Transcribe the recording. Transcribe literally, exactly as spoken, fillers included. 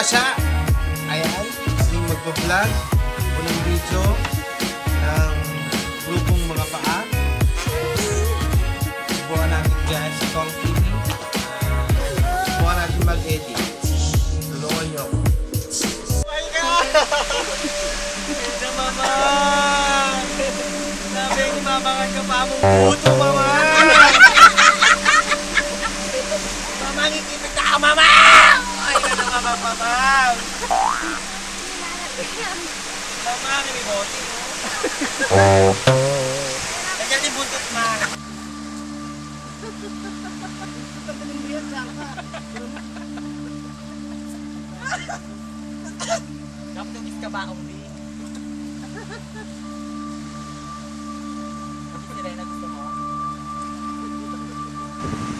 siya. Ayan, kaming magpa-vlog. Unang video ng grupong mga paa. Subukan natin guys sa Kong T V. Subukan natin mag-edit. Tulungan nyo. Oh my God! Ito mama! Sabi ni mama ka ka pa mong puto mama! Mama, ngikipit na ka mama! Ay ka na mama mama! Mama, nilibotin mo. Nandiyan yung buntot ma. Dapat yung iska ba akong di? Bakit sila yung gusto mo?